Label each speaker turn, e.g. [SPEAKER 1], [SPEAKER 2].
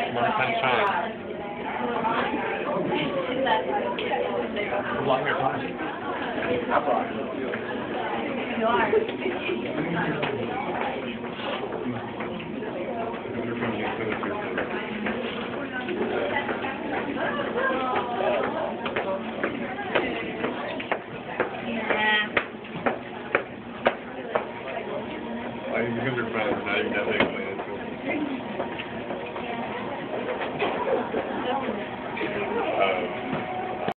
[SPEAKER 1] More sunshine. Long your class.
[SPEAKER 2] You are.
[SPEAKER 1] Like 100 friends, now you're definitely playing it.